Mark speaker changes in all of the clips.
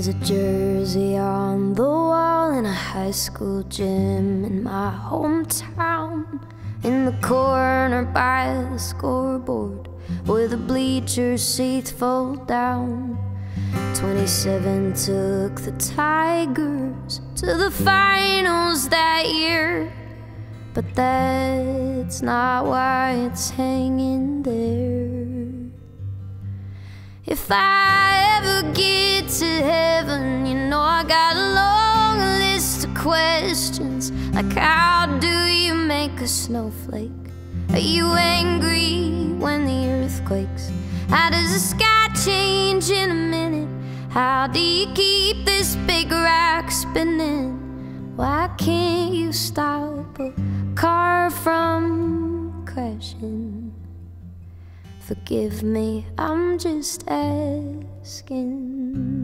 Speaker 1: There's a jersey on the wall in a high school gym in my hometown. In the corner by the scoreboard, where the bleacher seats fold down. 27 took the Tigers to the finals that year, but that's not why it's hanging there. If I ever get to heaven, you know I got a long list of questions, like how do you make a snowflake? Are you angry when the earth quakes? How does the sky change in a minute? How do you keep this big rock spinning? Why can't you stop a car from crashing? Forgive me, I'm just asking.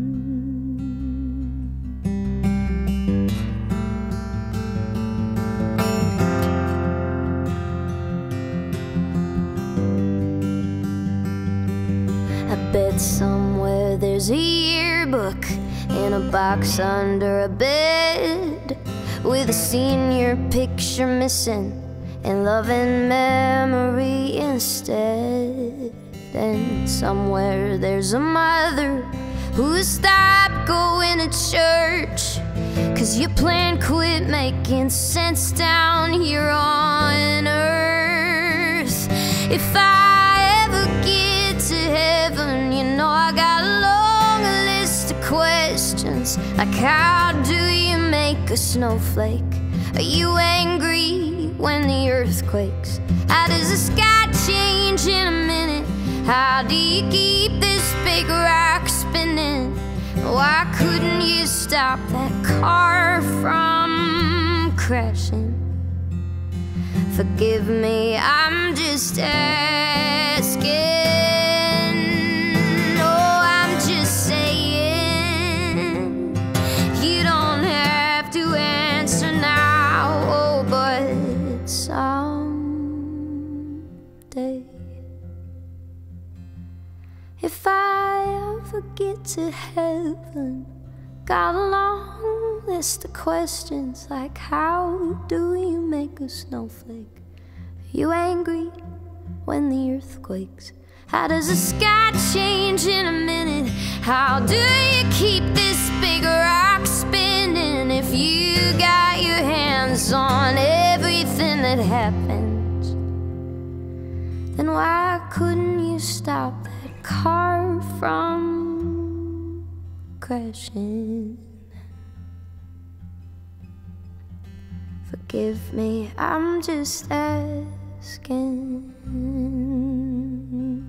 Speaker 1: I bet somewhere there's a yearbook in a box under a bed, with a senior picture missing and love and memory instead. And somewhere there's a mother who stopped going to church, 'cause your plan quit making sense down here on earth. If I ever get to heaven, you know I got a long list of questions, like how do you make a snowflake? Are you angry when the earth quakes? How does the sky change in a minute? How do you keep this big rock spinning? Why couldn't you stop that car from crashing? Forgive me, I'm just asking. Oh, I'm just saying. You don't have to answer now, oh, but someday, if I ever get to heaven, got a long list of questions, like how do you make a snowflake? Are you angry when the earth quakes? How does the sky change in a minute? How do you keep this big rock spinning? If you got your hands on everything that happens, then why couldn't you stop that car from crashing? Forgive me, I'm just asking.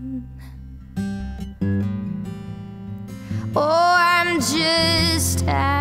Speaker 1: Oh, I'm just asking.